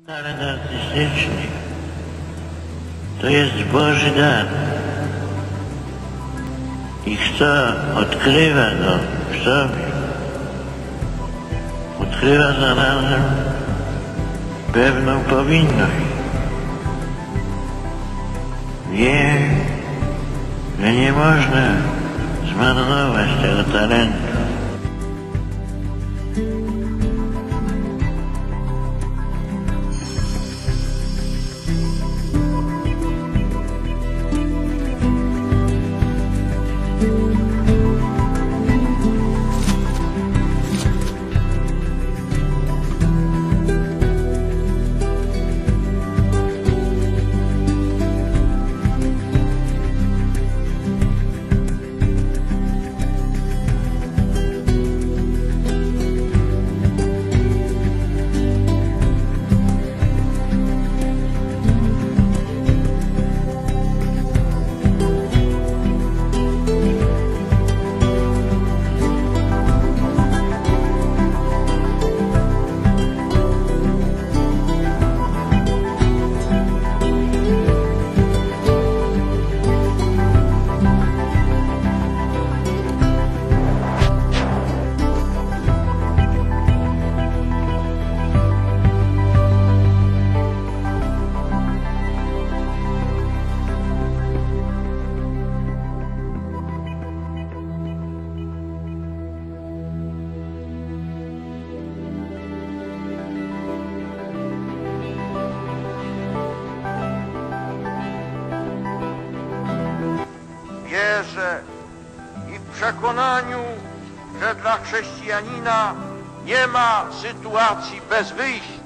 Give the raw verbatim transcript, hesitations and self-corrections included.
Talent artystyczny to jest Boży dar. I kto odkrywa go w sobie, odkrywa zarazem pewną powinność. Wie, że nie można zmarnować tego talentu. Wierzę i w przekonaniu, że dla chrześcijanina nie ma sytuacji bez wyjścia.